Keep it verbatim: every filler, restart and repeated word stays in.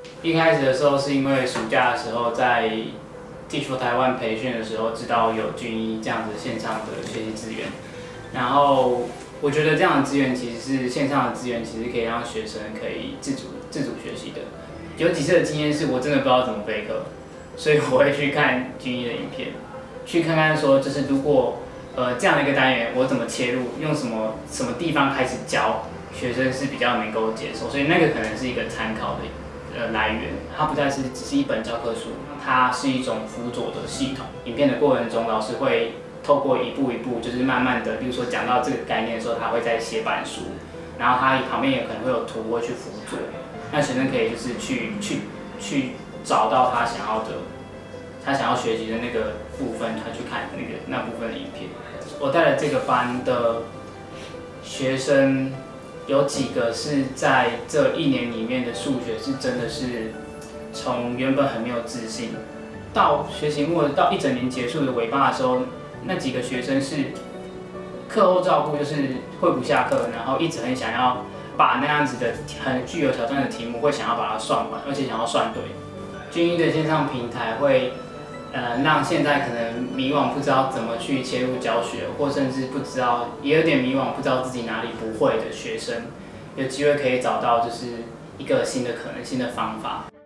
一开始的时候是因为暑假的时候在 Teach for Taiwan 培训的时候，知道有军医这样子线上的学习资源，然后我觉得这样的资源其实是线上的资源，其实可以让学生可以自主自主学习的。有几次的经验是我真的不知道怎么备课，所以我会去看军医的影片，去看看说就是如果呃这样的一个单元我怎么切入，用什么什么地方开始教学生是比较能够接受，所以那个可能是一个参考的。呃，来源，它不再是只是一本教科书，它是一种辅佐的系统。影片的过程中，老师会透过一步一步，就是慢慢的，比如说讲到这个概念的时候，他会在写板书，然后他旁边也可能会有图会去辅佐，那学生可以就是去去去找到他想要的，他想要学习的那个部分，他去看那个那部分的影片。我带了这个班的学生。有几个是在这一年里面的数学是真的是从原本很没有自信，到学期末到一整年结束的尾巴的时候，那几个学生是课后照顾，就是会不下课，然后一直很想要把那样子的很具有挑战的题目，会想要把它算完，而且想要算对。军医的线上平台会。呃，让现在可能迷惘不知道怎么去切入教学，或甚至不知道也有点迷惘不知道自己哪里不会的学生，有机会可以找到就是一个新的可能性的方法。